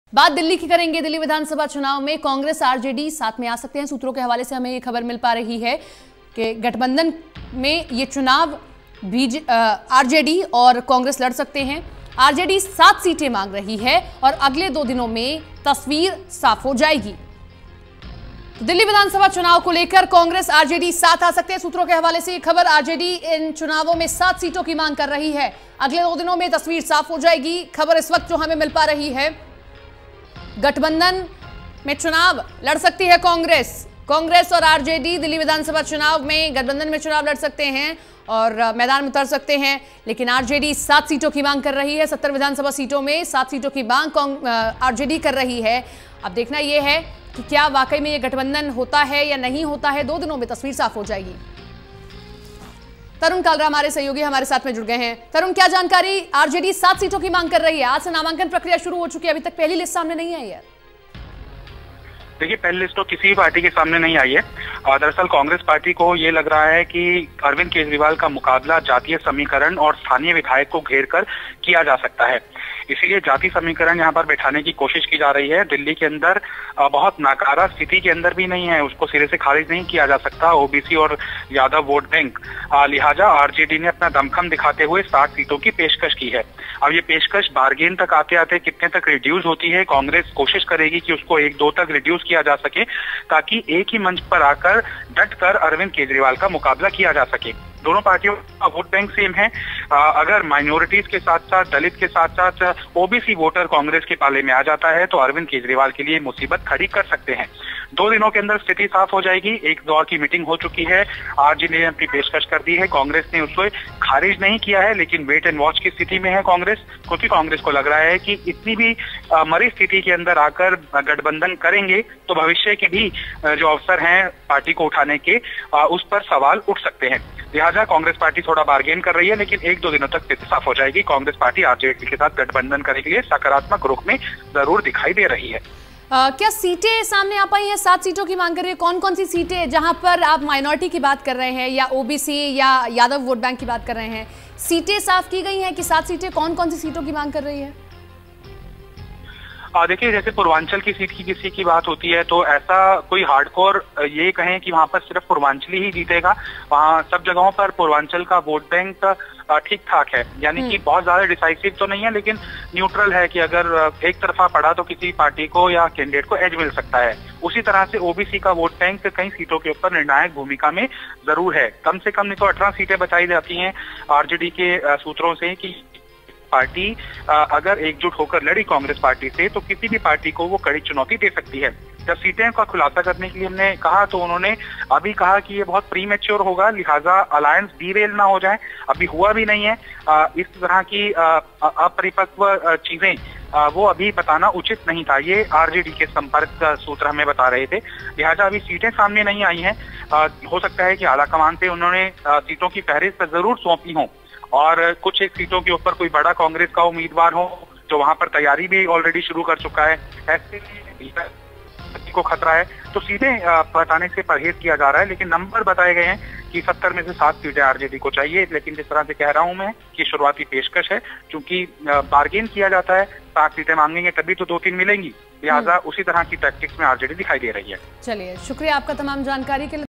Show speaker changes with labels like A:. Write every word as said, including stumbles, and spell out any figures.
A: बात दिल्ली की करेंगे। दिल्ली विधानसभा चुनाव में कांग्रेस आरजेडी साथ में आ सकते हैं। सूत्रों के हवाले से हमें ये खबर मिल पा रही है कि गठबंधन में ये चुनाव बीजे आरजेडी और कांग्रेस लड़ सकते हैं। आरजेडी सात सीटें मांग रही है और अगले दो दिनों में तस्वीर साफ हो जाएगी। तो दिल्ली विधानसभा चुनाव को लेकर कांग्रेस आरजेडी साथ आ सकते हैं। सूत्रों के हवाले से ये खबर, आरजेडी इन चुनावों में सात सीटों की मांग कर रही है। अगले दो दिनों में तस्वीर साफ हो जाएगी। खबर इस वक्त जो हमें मिल पा रही है, गठबंधन में चुनाव लड़ सकती है कांग्रेस। कांग्रेस और आरजेडी दिल्ली विधानसभा चुनाव में गठबंधन में चुनाव लड़ सकते हैं और मैदान में उतर सकते हैं, लेकिन आरजेडी सात सीटों की मांग कर रही है। सत्तर विधानसभा सीटों में सात सीटों की मांग आरजेडी कर रही है। अब देखना यह है कि क्या वाकई में यह गठबंधन होता है या नहीं होता है। दो दिनों में तस्वीर साफ हो जाएगी। तरुण कालरा हमारे सहयोगी हमारे साथ में जुड़ गए हैं। तरुण, क्या जानकारी? आरजेडी सात सीटों की मांग कर रही है। आज से नामांकन प्रक्रिया शुरू हो चुकी है, अभी तक पहली लिस्ट सामने नहीं आई है।
B: देखिए, पहली लिस्ट तो किसी भी पार्टी के सामने नहीं आई है। दरअसल कांग्रेस पार्टी को ये लग रहा है कि अरविंद केजरीवाल का मुकाबला जातीय समीकरण और स्थानीय विधायक को घेर कर किया जा सकता है, इसीलिए जाति समीकरण यहाँ पर बैठाने की कोशिश की जा रही है। दिल्ली के अंदर बहुत नाकारा स्थिति के अंदर भी नहीं है, उसको सिरे से खारिज नहीं किया जा सकता ओबीसी और यादव वोट बैंक। लिहाजा आरजेडी ने अपना दमखम दिखाते हुए साठ सीटों की पेशकश की है। अब ये पेशकश बार्गेन तक आते आते कितने तक रिड्यूस होती है, कांग्रेस कोशिश करेगी कि उसको एक दो तक रिड्यूस किया जा सके, ताकि एक ही मंच पर आकर डट कर अरविंद केजरीवाल का मुकाबला किया जा सके। दोनों पार्टियों का वोट बैंक सेम है। अगर माइनॉरिटीज के साथ साथ दलित के साथ साथ ओबीसी वोटर कांग्रेस के पाले में आ जाता है तो अरविंद केजरीवाल के लिए मुसीबत खड़ी कर सकते हैं। दो दिनों के अंदर स्थिति साफ हो जाएगी। एक दौर की मीटिंग हो चुकी है, आरजेडी ने अपनी पेशकश कर दी है, कांग्रेस ने उसको खारिज नहीं किया है, लेकिन वेट एंड वॉच की स्थिति में है कांग्रेस, क्योंकि कांग्रेस को लग रहा है कि इतनी भी मरी स्थिति के अंदर आकर गठबंधन करेंगे तो भविष्य के भी जो अवसर हैं पार्टी को उठाने के, उस पर सवाल उठ सकते हैं। लिहाजा कांग्रेस पार्टी थोड़ा बार्गेन कर रही है, लेकिन एक दो दिनों तक स्थिति साफ हो जाएगी। कांग्रेस पार्टी आरजेडी के साथ गठबंधन करने के लिए सकारात्मक रुख में जरूर दिखाई दे रही है।
A: आ, क्या सीटें सामने आ पाई हैं? सात सीटों की मांग कर रही है। कौन कौन सी सीटें जहां पर आप माइनॉरिटी की बात कर रहे हैं या ओबीसी या यादव वोट बैंक की बात कर रहे हैं? सीटें साफ की गई हैं कि सात सीटें कौन कौन सी सीटों की मांग कर रही है?
B: देखिए, जैसे पूर्वांचल की सीट की किसी की बात होती है तो ऐसा कोई हार्डकोर ये कहें कि वहां पर सिर्फ पूर्वांचली ही जीतेगा, वहां सब जगहों पर पूर्वांचल का वोट बैंक ठीक ठाक है, यानी कि बहुत ज्यादा डिसाइसिव तो नहीं है, लेकिन न्यूट्रल है कि अगर एक तरफा पड़ा तो किसी पार्टी को या कैंडिडेट को एज मिल सकता है। उसी तरह से ओबीसी का वोट बैंक कई सीटों के ऊपर निर्णायक भूमिका में जरूर है। कम से कम नहीं तो अठारह सीटें बताई जाती हैं आरजेडी के सूत्रों से कि पार्टी अगर एकजुट होकर लड़ी कांग्रेस पार्टी से तो किसी भी पार्टी को वो कड़ी चुनौती दे सकती है। जब सीटें का खुलासा करने के लिए हमने कहा तो उन्होंने अभी कहा कि ये बहुत प्री मैच्योर होगा, लिहाजा अलायंस डीरेल ना हो जाए। अभी हुआ भी नहीं है। इस तरह की अपरिपक्व चीजें वो अभी बताना उचित नहीं था, ये आरजेडी के संपर्क सूत्र हमें बता रहे थे। लिहाजा अभी सीटें सामने नहीं आई हैं। हो सकता है कि आलाकमान से उन्होंने सीटों की फहरिस्त जरूर सौंपी हो और कुछ एक सीटों के ऊपर कोई बड़ा कांग्रेस का उम्मीदवार हो जो वहां पर तैयारी भी ऑलरेडी शुरू कर चुका है, ऐसे को खतरा है तो सीटें बताने से परहेज किया जा रहा है। लेकिन नंबर बताए गए हैं कि सत्तर में से सात सीटें आरजेडी को चाहिए, लेकिन जिस तरह से कह रहा हूं मैं कि शुरुआती पेशकश है, क्योंकि बार्गेन किया जाता है, सात सीटें मांगेंगे तभी तो दो तीन मिलेंगी, लिहाजा उसी तरह की टैक्टिक्स में आरजेडी दिखाई दे रही है।
A: चलिए, शुक्रिया आपका तमाम जानकारी के लिए।